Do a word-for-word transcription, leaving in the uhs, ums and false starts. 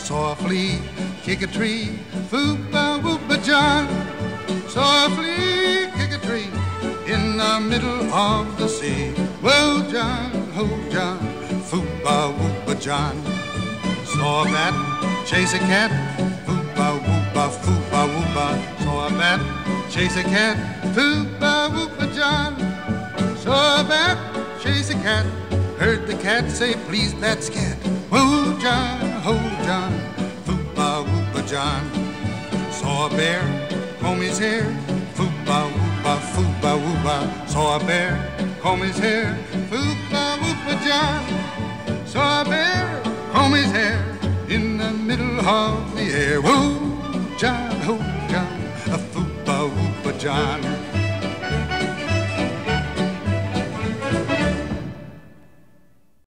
Saw a flea kick a tree, foop-a-whoop-a John. Saw a flea kick a tree in the middle of the sea. Well, John, oh John, foop-a-whoop-a John. Saw a bat chase a cat, foop-a-whoop-a, foop-a-whoop-a. Saw a bat chase a cat, foop-a-whoop-a John. Saw a bat chase a cat, heard the cat say, please pat scat. Oh John, oh John, foop-a-whoop-a John. Saw a bear comb his hair, foop-a-whoop-a, foop-a-whoop-a. Saw a bear comb his hair, foop-a-whoop-a John. Saw a bear comb his hair in the middle of the air. Oh John, oh John, a foop-a-whoop-a John.